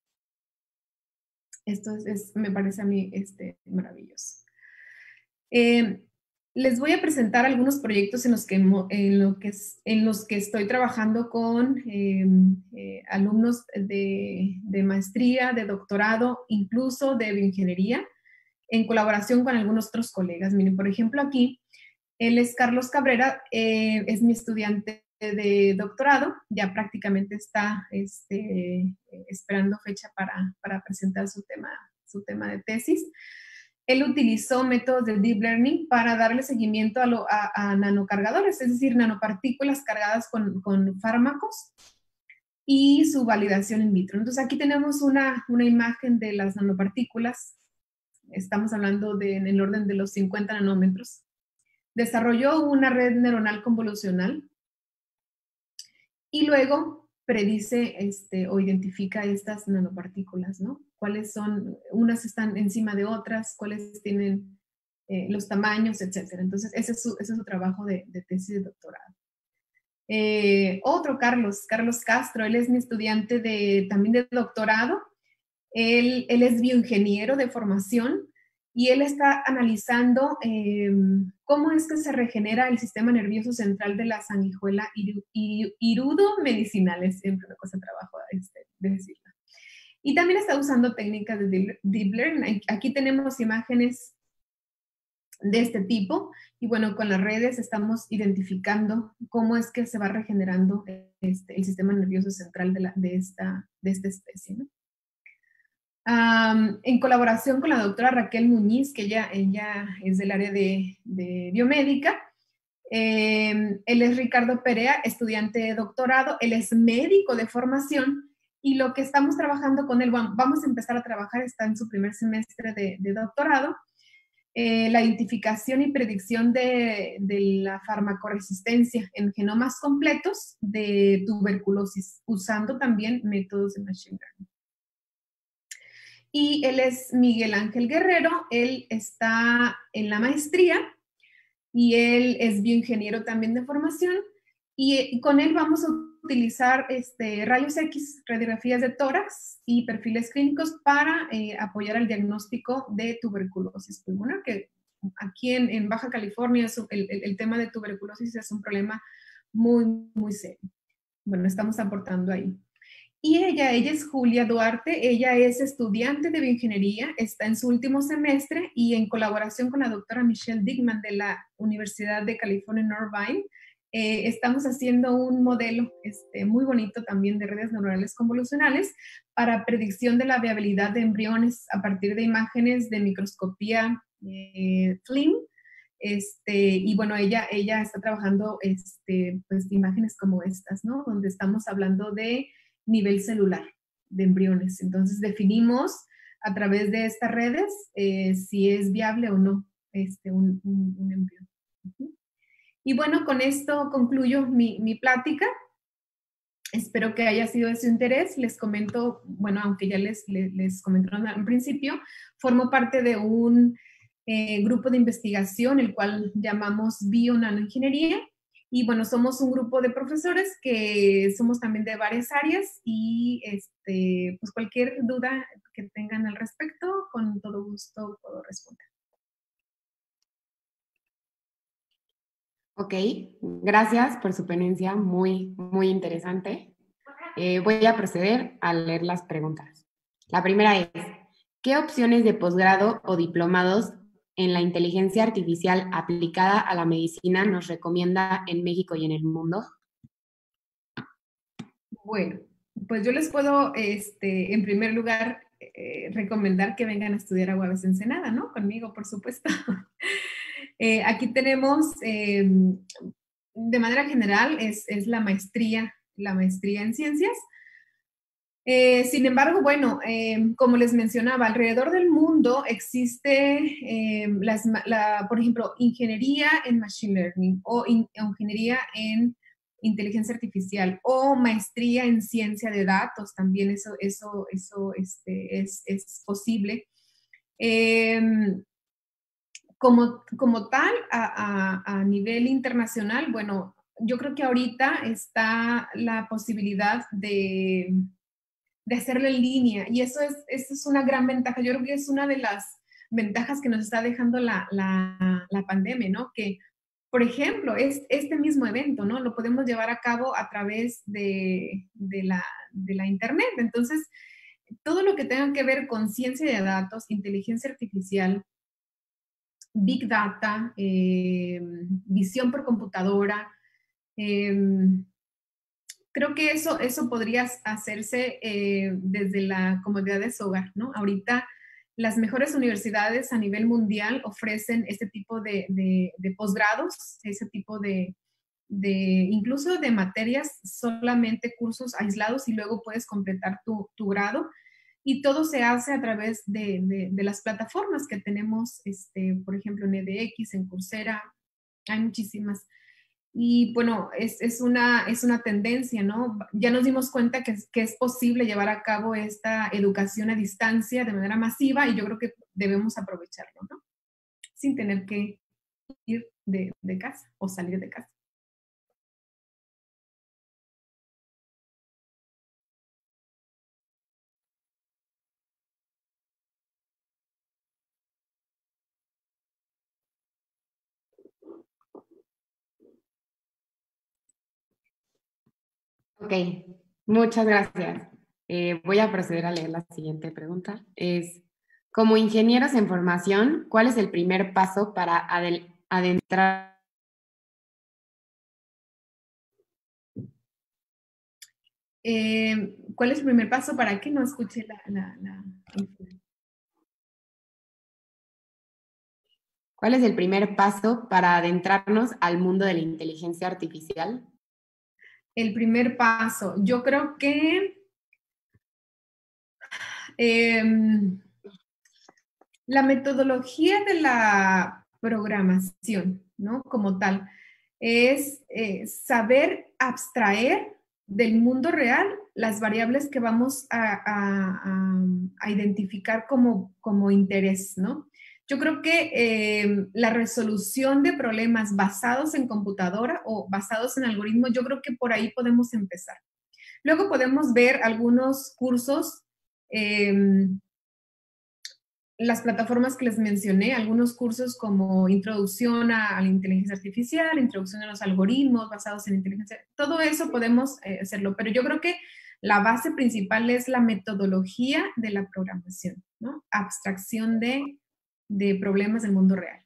S2: Esto es, es, me parece a mí este, maravilloso. Eh, les voy a presentar algunos proyectos en los que, en lo que, en los que estoy trabajando con eh, eh, alumnos de, de maestría, de doctorado, incluso de bioingeniería, en colaboración con algunos otros colegas. Miren, por ejemplo, aquí, él es Carlos Cabrera, eh, es mi estudiante de doctorado, ya prácticamente está este, esperando fecha para, para presentar su tema, su tema de tesis. Él utilizó métodos de Deep Learning para darle seguimiento a, lo, a, a nanocargadores, es decir, nanopartículas cargadas con, con fármacos y su validación in vitro. Entonces aquí tenemos una, una imagen de las nanopartículas, estamos hablando de, en el orden de los cincuenta nanómetros. Desarrolló una red neuronal convolucional y luego predice este, o identifica estas nanopartículas, ¿no? Cuáles son, unas están encima de otras, cuáles tienen eh, los tamaños, etcétera. Entonces, ese es su, ese es su trabajo de, de tesis de doctorado. Eh, otro, Carlos, Carlos Castro, él es mi estudiante de, también de doctorado. Él, él es bioingeniero de formación y él está analizando eh, cómo es que se regenera el sistema nervioso central de la sanguijuela hirudo medicinal, es siempre una cosa de trabajo este, de decirlo. Y también está usando técnicas de Deep Learning. Aquí tenemos imágenes de este tipo y bueno, con las redes estamos identificando cómo es que se va regenerando este, el sistema nervioso central de, la, de, esta, de esta especie, ¿no? Um, en colaboración con la doctora Raquel Muñiz, que ella, ella es del área de, de biomédica. Eh, él es Ricardo Perea, estudiante de doctorado, él es médico de formación y lo que estamos trabajando con él, vamos a empezar a trabajar, está en su primer semestre de, de doctorado, eh, la identificación y predicción de, de la farmacoresistencia en genomas completos de tuberculosis, usando también métodos de machine learning. Y él es Miguel Ángel Guerrero, él está en la maestría y él es bioingeniero también de formación y, y con él vamos a utilizar este, rayos X, radiografías de tórax y perfiles clínicos para eh, apoyar el diagnóstico de tuberculosis pulmonar, que aquí en, en Baja California es el, el, el tema de tuberculosis es un problema muy, muy serio. Bueno, estamos aportando ahí. Y ella, ella es Julia Duarte, ella es estudiante de bioingeniería, está en su último semestre y en colaboración con la doctora Michelle Dickman de la Universidad de California en Irvine, eh, estamos haciendo un modelo este, muy bonito también de redes neuronales convolucionales para predicción de la viabilidad de embriones a partir de imágenes de microscopía eh, F L I M. Este, y bueno, ella, ella está trabajando este, pues, imágenes como estas, ¿no? Donde estamos hablando de nivel celular de embriones. Entonces definimos a través de estas redes eh, si es viable o no este, un, un, un embrión. Uh-huh. Y bueno, con esto concluyo mi, mi plática. Espero que haya sido de su interés. Les comento, bueno, aunque ya les, les, les comentaron al principio, formo parte de un eh, grupo de investigación, el cual llamamos Bio-Nanoingeniería. Y bueno, somos un grupo de profesores que somos también de varias áreas y este, pues cualquier duda que tengan al respecto, con todo gusto puedo responder.
S1: Ok, gracias por su ponencia, muy, muy interesante. Eh, voy a proceder a leer las preguntas. La primera es, ¿qué opciones de posgrado o diplomados en la inteligencia artificial aplicada a la medicina nos recomienda en México y en el mundo?
S2: Bueno, pues yo les puedo, este, en primer lugar, eh, recomendar que vengan a estudiar a Guaves Ensenada, ¿no? Conmigo, por supuesto. eh, aquí tenemos, eh, de manera general, es, es la maestría, la maestría en ciencias. Eh, sin embargo, bueno, eh, como les mencionaba, alrededor del mundo existe, eh, las, la, por ejemplo, ingeniería en Machine Learning o in, ingeniería en inteligencia artificial o maestría en ciencia de datos, también eso, eso, eso este, es, es posible. Eh, como, como tal, a, a, a nivel internacional, bueno, yo creo que ahorita está la posibilidad de de hacerlo en línea. Y eso es, eso es una gran ventaja. Yo creo que es una de las ventajas que nos está dejando la, la, la pandemia, ¿no? Que, por ejemplo, es, este mismo evento, ¿no? Lo podemos llevar a cabo a través de, de, la, de la Internet. Entonces, todo lo que tenga que ver con ciencia de datos, inteligencia artificial, Big Data, eh, visión por computadora, eh, creo que eso, eso podría hacerse eh, desde la comodidad de su hogar, ¿no? Ahorita las mejores universidades a nivel mundial ofrecen este tipo de, de, de posgrados, ese tipo de, de, incluso de materias, solamente cursos aislados y luego puedes completar tu, tu grado. Y todo se hace a través de, de, de las plataformas que tenemos, este, por ejemplo, en edX, en Coursera, hay muchísimas. Y bueno, es, es, una, es una tendencia, ¿no? Ya nos dimos cuenta que, que es posible llevar a cabo esta educación a distancia de manera masiva y yo creo que debemos aprovecharlo, ¿no? Sin tener que ir de, de casa o salir de casa.
S1: Ok, muchas gracias. Eh, voy a proceder a leer la siguiente pregunta. Es, como ingenieros en formación, ¿cuál es el primer paso para adel- adentrar?
S2: Eh, ¿Cuál es el primer paso para que no escuche la... la, la...
S1: ¿Cuál es el primer paso para adentrarnos al mundo de la inteligencia artificial?
S2: El primer paso, yo creo que eh, la metodología de la programación, ¿no? Como tal, es eh, saber abstraer del mundo real las variables que vamos a, a, a, a identificar como, como interés, ¿no? Yo creo que eh, la resolución de problemas basados en computadora o basados en algoritmos, yo creo que por ahí podemos empezar. Luego podemos ver algunos cursos, eh, las plataformas que les mencioné, algunos cursos como Introducción a, a la Inteligencia Artificial, Introducción a los Algoritmos basados en inteligencia, todo eso podemos eh, hacerlo, pero yo creo que la base principal es la metodología de la programación, ¿no? Abstracción de, de problemas del mundo real.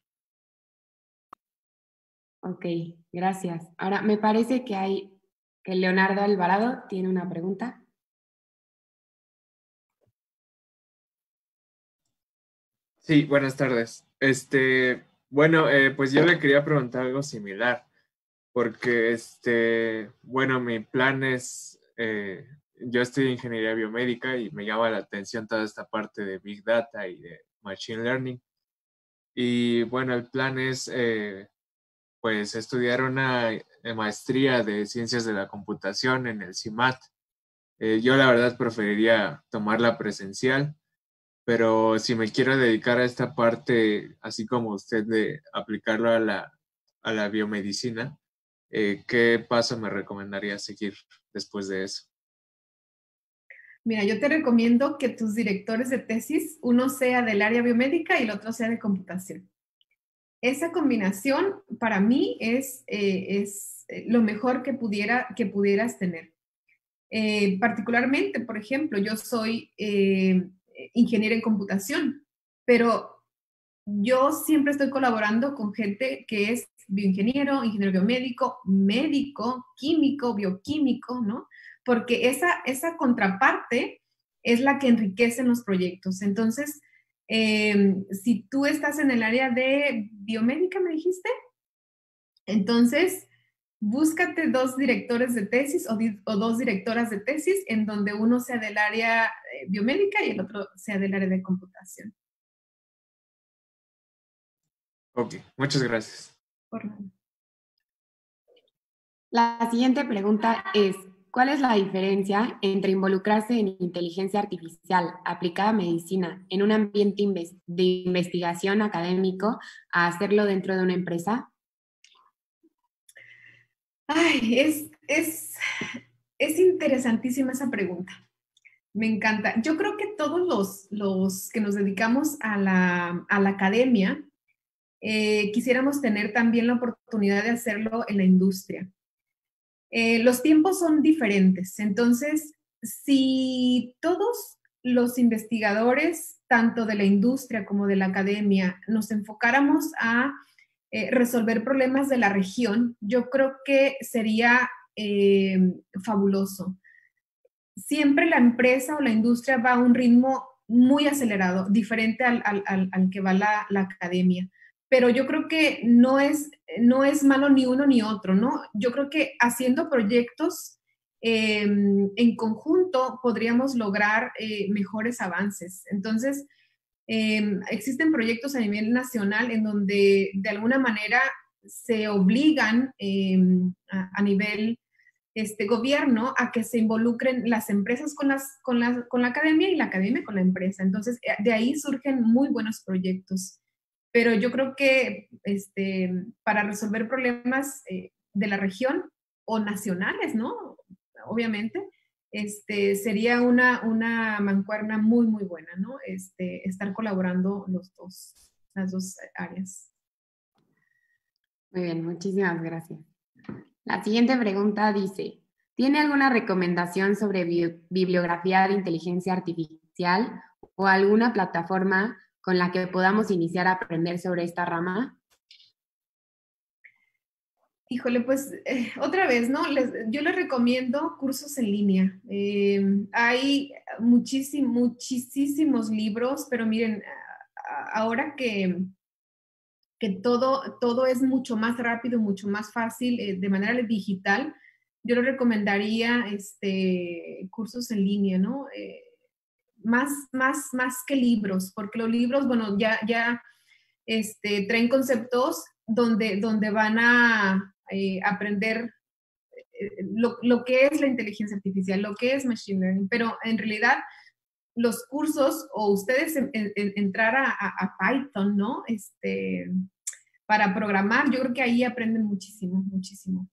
S1: Ok, gracias. Ahora, me parece que hay, que Leonardo Alvarado tiene una pregunta.
S3: Sí, buenas tardes. Este, bueno, eh, pues yo le quería preguntar algo similar, porque este, bueno, mi plan es, eh, yo estudio ingeniería biomédica y me llama la atención toda esta parte de Big Data y de Machine Learning. Y bueno, el plan es, eh, pues, estudiar una eh, maestría de ciencias de la computación en el CIMAT. Eh, yo la verdad preferiría tomarla presencial, pero si me quiero dedicar a esta parte, así como usted, de aplicarlo a la, a la biomedicina, eh, ¿qué paso me recomendaría seguir después de eso?
S2: Mira, yo te recomiendo que tus directores de tesis, uno sea del área biomédica y el otro sea de computación. Esa combinación para mí es, eh, es lo mejor que, pudiera, que pudieras tener. Eh, particularmente, por ejemplo, yo soy eh, ingeniera en computación, pero yo siempre estoy colaborando con gente que es bioingeniero, ingeniero biomédico, médico, químico, bioquímico, ¿no? Porque esa, esa contraparte es la que enriquece los proyectos. Entonces, eh, si tú estás en el área de biomédica, me dijiste, entonces búscate dos directores de tesis o, di o dos directoras de tesis en donde uno sea del área eh, biomédica y el otro sea del área de computación.
S3: Ok, muchas gracias.
S2: Por nada.
S1: La siguiente pregunta es, ¿cuál es la diferencia entre involucrarse en inteligencia artificial aplicada a medicina en un ambiente de investigación académico a hacerlo dentro de una empresa?
S2: Ay, es, es, es interesantísima esa pregunta. Me encanta. Yo creo que todos los, los que nos dedicamos a la, a la academia eh, quisiéramos tener también la oportunidad de hacerlo en la industria. Eh, los tiempos son diferentes, entonces, si todos los investigadores, tanto de la industria como de la academia, nos enfocáramos a eh, resolver problemas de la región, yo creo que sería eh, fabuloso. Siempre la empresa o la industria va a un ritmo muy acelerado, diferente al, al, al, al que va la, la academia. Pero yo creo que no es, no es malo ni uno ni otro, ¿no? Yo creo que haciendo proyectos eh, en conjunto podríamos lograr eh, mejores avances. Entonces, eh, existen proyectos a nivel nacional en donde de alguna manera se obligan eh, a, a nivel este gobierno a que se involucren las empresas con, las, con, la, con la academia y la academia con la empresa. Entonces, de ahí surgen muy buenos proyectos. Pero yo creo que este, para resolver problemas eh, de la región o nacionales, ¿no? Obviamente, este, sería una, una mancuerna muy, muy buena, ¿no? Este, estar colaborando los dos, las dos áreas.
S1: Muy bien, muchísimas gracias. La siguiente pregunta dice, ¿Tiene alguna recomendación sobre bi- bibliografía de inteligencia artificial o alguna plataforma con la que podamos iniciar a aprender sobre esta rama?
S2: Híjole, pues eh, otra vez, ¿no? Les- yo les recomiendo cursos en línea. Eh, hay muchísimos, muchísimos libros, pero miren, a- ahora que, que todo, todo es mucho más rápido, mucho más fácil, eh, de manera digital, yo les recomendaría este, cursos en línea, ¿no? Eh, más, más, más que libros, porque los libros, bueno, ya, ya este, traen conceptos donde, donde van a eh, aprender eh, lo, lo que es la inteligencia artificial, lo que es machine learning, pero en realidad los cursos o ustedes en, en, entrar a, a, a Python, ¿no? Este, para programar, yo creo que ahí aprenden muchísimo, muchísimo.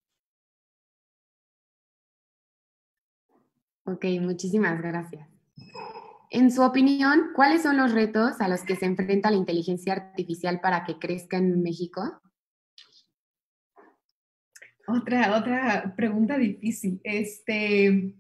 S1: Ok, muchísimas gracias. En su opinión, ¿cuáles son los retos a los que se enfrenta la inteligencia artificial para que crezca en México?
S2: Otra, otra pregunta difícil. Este,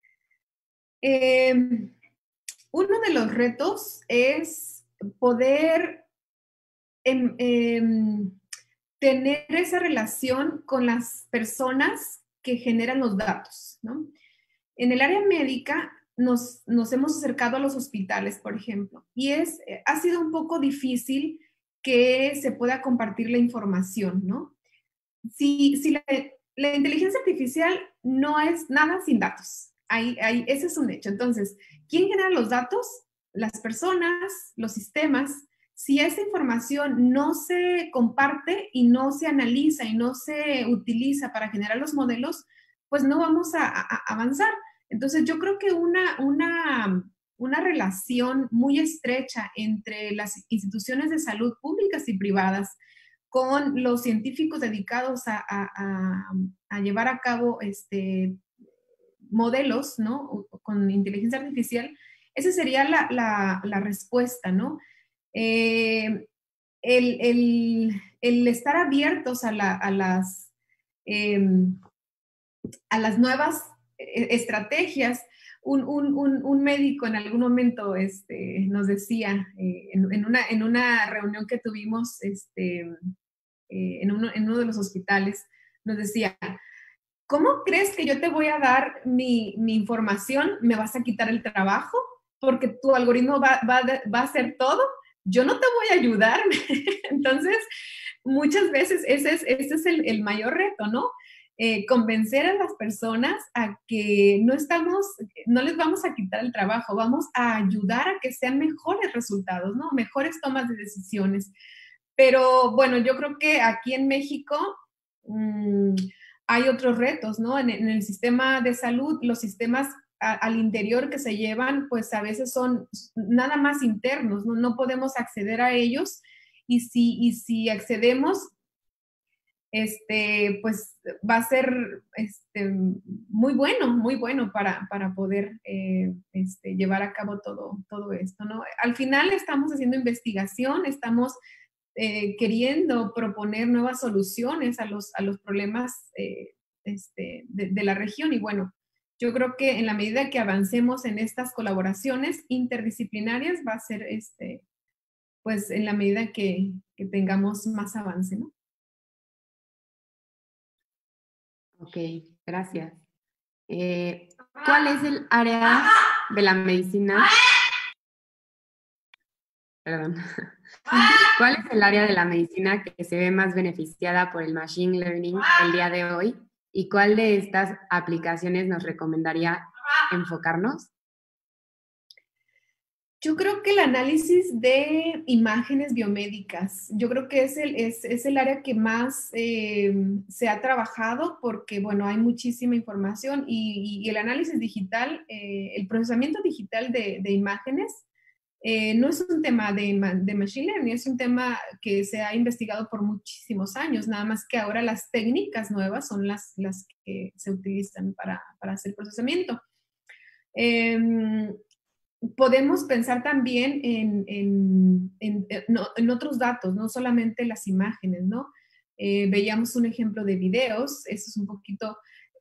S2: eh, uno de los retos es poder em, em, tener esa relación con las personas que generan los datos, ¿no? En el área médica nos, nos hemos acercado a los hospitales, por ejemplo, y es, ha sido un poco difícil que se pueda compartir la información, ¿no? Si, si la, la inteligencia artificial no es nada sin datos, ahí, ahí, ese es un hecho. Entonces, ¿quién genera los datos? Las personas, los sistemas. Si esa información no se comparte y no se analiza y no se utiliza para generar los modelos, pues no vamos a, a, a avanzar. Entonces, yo creo que una, una, una relación muy estrecha entre las instituciones de salud públicas y privadas con los científicos dedicados a, a, a, a llevar a cabo este, modelos, ¿no? Con inteligencia artificial, esa sería la, la, la respuesta, ¿no? Eh, el, el, el, estar abiertos a, la, a, las, eh, a las nuevas estrategias. Un, un, un, un, médico en algún momento este, nos decía, eh, en, en, una, en una reunión que tuvimos este, eh, en, uno, en uno de los hospitales, nos decía, ¿cómo crees que yo te voy a dar mi, mi información? ¿Me vas a quitar el trabajo? Porque tu algoritmo va, va, va a hacer todo. Yo no te voy a ayudar. Entonces, muchas veces ese es, ese es el, el mayor reto, ¿no? Eh, convencer a las personas a que no estamos, no les vamos a quitar el trabajo, vamos a ayudar a que sean mejores resultados, ¿no? Mejores tomas de decisiones. Pero bueno, yo creo que aquí en México mmm, hay otros retos, ¿no? En, en, el sistema de salud, los sistemas a, al interior que se llevan, pues a veces son nada más internos, ¿no? No podemos acceder a ellos y si, y si accedemos, este, pues va a ser este, muy bueno, muy bueno para, para poder eh, este, llevar a cabo todo, todo esto, ¿no? Al final estamos haciendo investigación, estamos eh, queriendo proponer nuevas soluciones a los, a los problemas eh, este, de, de la región y bueno, yo creo que en la medida que avancemos en estas colaboraciones interdisciplinarias va a ser, este, pues en la medida que, que tengamos más avance, ¿no?
S1: Ok, gracias. Eh, ¿Cuál es el área de la medicina? Perdón. ¿Cuál es el área de la medicina que se ve más beneficiada por el machine learning el día de hoy? ¿Y cuál de estas aplicaciones nos recomendaría enfocarnos?
S2: Yo creo que el análisis de imágenes biomédicas, yo creo que es el, es, es el área que más eh, se ha trabajado porque, bueno, hay muchísima información y, y el análisis digital, eh, el procesamiento digital de, de imágenes, eh, no es un tema de, de machine learning, es un tema que se ha investigado por muchísimos años, nada más que ahora las técnicas nuevas son las, las que se utilizan para, para hacer procesamiento. Eh, Podemos pensar también en, en, en, en, otros datos, no solamente las imágenes, ¿no? Eh, veíamos un ejemplo de videos, eso es un poquito,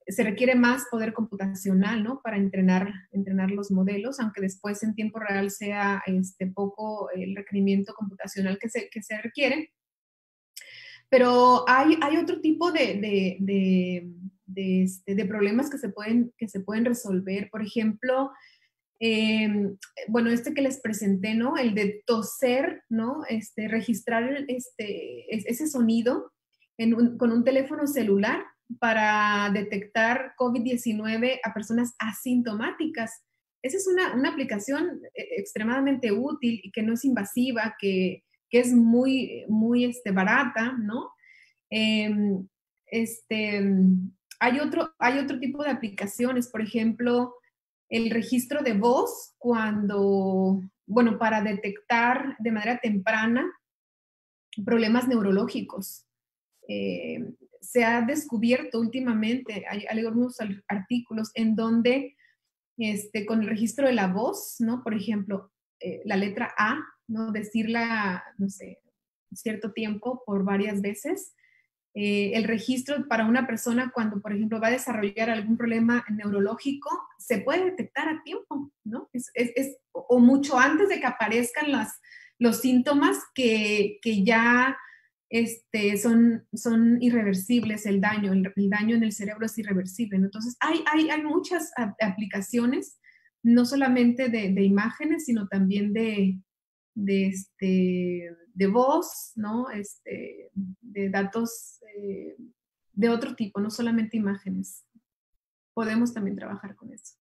S2: se requiere más poder computacional, ¿no? Para entrenar, entrenar los modelos, aunque después en tiempo real sea este, poco el requerimiento computacional que se, que se requiere. Pero hay, hay otro tipo de, de, de, de, este, de problemas que se, pueden, que se pueden resolver. Por ejemplo, eh, bueno, este que les presenté, ¿no? El de toser, ¿no? Este, registrar este, ese sonido en un, con un teléfono celular para detectar COVID diecinueve a personas asintomáticas. Esa es una, una aplicación extremadamente útil y que no es invasiva, que, que es muy, muy este, barata, ¿no? Eh, este, hay, otro, hay otro tipo de aplicaciones, por ejemplo, el registro de voz cuando, bueno, para detectar de manera temprana problemas neurológicos. Eh, se ha descubierto últimamente, hay, hay algunos artículos en donde este, con el registro de la voz, ¿no? Por ejemplo, eh, la letra A, ¿no? Decirla, no sé, cierto tiempo por varias veces. Eh, el registro para una persona cuando, por ejemplo, va a desarrollar algún problema neurológico, se puede detectar a tiempo, ¿no? Es, es, es, o mucho antes de que aparezcan las, los síntomas que, que ya este, son, son irreversibles, el daño, el, el daño en el cerebro es irreversible, ¿no? Entonces, hay, hay, hay muchas aplicaciones, no solamente de, de imágenes, sino también de, de, este, de voz, ¿no? Este, de datos eh, de otro tipo, no solamente imágenes. Podemos también trabajar con eso.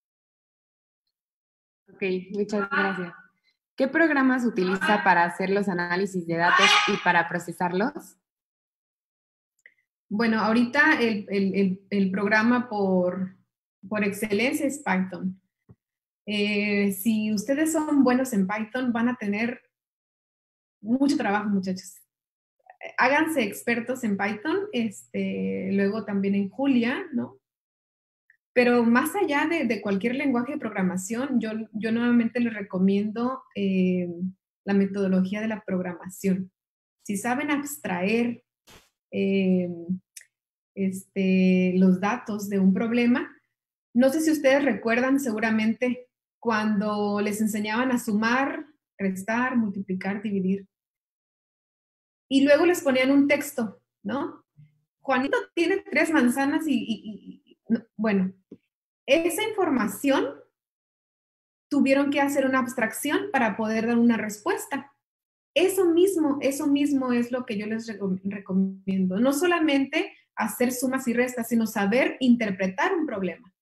S1: Ok, muchas gracias. ¿Qué programas utiliza para hacer los análisis de datos y para procesarlos?
S2: Bueno, ahorita el, el, el, el programa por, por excelencia es Python. Eh, si ustedes son buenos en Python, van a tener mucho trabajo, muchachos. Háganse expertos en Python, este, luego también en Julia, ¿no? Pero más allá de, de cualquier lenguaje de programación, yo, yo nuevamente les recomiendo eh, la metodología de la programación. Si saben abstraer eh, este, los datos de un problema, no sé si ustedes recuerdan seguramente cuando les enseñaban a sumar, restar, multiplicar, dividir. Y luego les ponían un texto, ¿no? Juanito tiene tres manzanas y, y, y no, bueno, esa información tuvieron que hacer una abstracción para poder dar una respuesta. Eso mismo, eso mismo es lo que yo les recomiendo. No solamente hacer sumas y restas, sino saber interpretar un problema.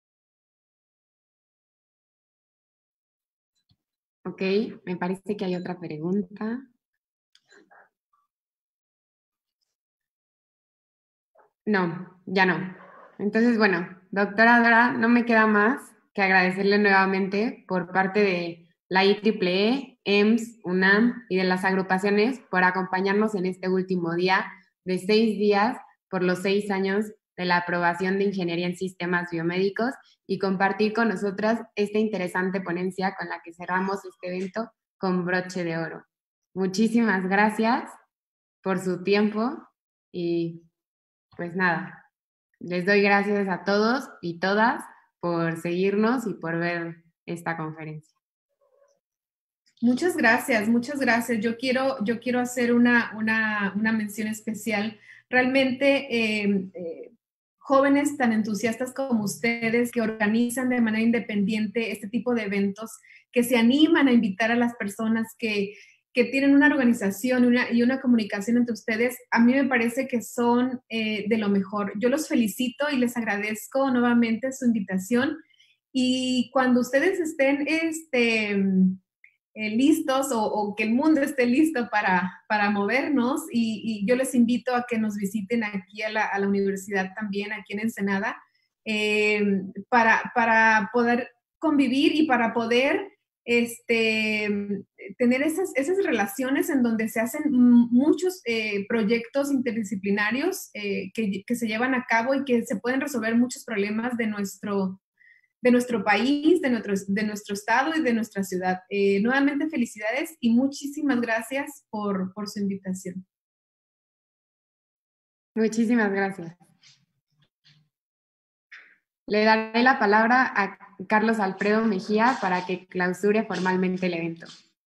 S1: Ok, me parece que hay otra pregunta. No, ya no. Entonces, bueno, doctora Dora, no me queda más que agradecerle nuevamente por parte de la I triple E, E M S, UNAM y de las agrupaciones por acompañarnos en este último día de seis días por los seis años de la aprobación de Ingeniería en Sistemas Biomédicos y compartir con nosotras esta interesante ponencia con la que cerramos este evento con broche de oro. Muchísimas gracias por su tiempo y pues nada, les doy gracias a todos y todas por seguirnos y por ver esta conferencia.
S2: Muchas gracias, muchas gracias. Yo quiero, yo quiero hacer una, una, una mención especial. Realmente, eh, eh, jóvenes tan entusiastas como ustedes que organizan de manera independiente este tipo de eventos, que se animan a invitar a las personas que, que tienen una organización y una, y una comunicación entre ustedes, a mí me parece que son eh, de lo mejor. Yo los felicito y les agradezco nuevamente su invitación. Y cuando ustedes estén, este... Eh, listos o, o que el mundo esté listo para, para movernos y, y yo les invito a que nos visiten aquí a la, a la universidad también, aquí en Ensenada, eh, para, para poder convivir y para poder este, tener esas, esas relaciones en donde se hacen muchos eh, proyectos interdisciplinarios eh, que, que se llevan a cabo y que se pueden resolver muchos problemas de nuestro de nuestro país, de nuestro, de nuestro estado y de nuestra ciudad. Eh, nuevamente felicidades y muchísimas gracias por, por su invitación.
S1: Muchísimas gracias. Le daré la palabra a Carlos Alfredo Mejía para que clausure formalmente el evento.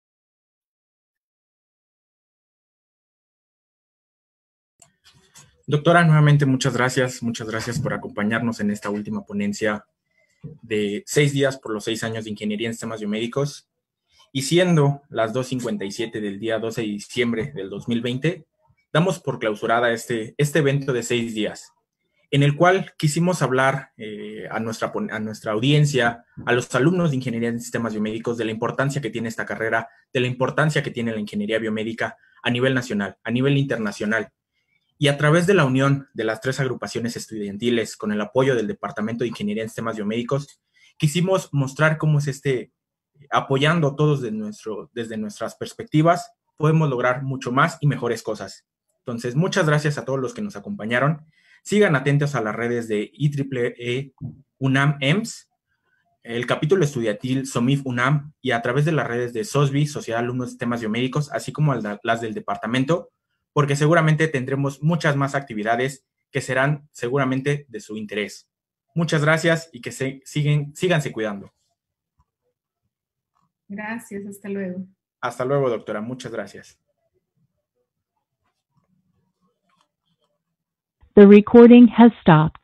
S4: Doctora, nuevamente muchas gracias, muchas gracias por acompañarnos en esta última ponencia de seis días por los seis años de Ingeniería en Sistemas Biomédicos. Y siendo las dos cincuenta y siete del día doce de diciembre del dos mil veinte, damos por clausurada este, este evento de seis días, en el cual quisimos hablar eh, a, nuestra, a nuestra audiencia, a los alumnos de Ingeniería en Sistemas Biomédicos, de la importancia que tiene esta carrera, de la importancia que tiene la ingeniería biomédica a nivel nacional, a nivel internacional. Y a través de la unión de las tres agrupaciones estudiantiles, con el apoyo del Departamento de Ingeniería en Sistemas Biomédicos, quisimos mostrar cómo es este, apoyando todos de nuestro, desde nuestras perspectivas, podemos lograr mucho más y mejores cosas. Entonces, muchas gracias a todos los que nos acompañaron. Sigan atentos a las redes de I triple E UNAM E M S, el capítulo estudiantil SOMIF UNAM, y a través de las redes de SOSBI, Sociedad de Alumnos de Sistemas Biomédicos, así como las del departamento, porque seguramente tendremos muchas más actividades que serán seguramente de su interés. Muchas gracias y que se, siguen, síganse cuidando.
S2: Gracias, hasta luego.
S4: Hasta luego, doctora. Muchas gracias.
S5: The recording has stopped.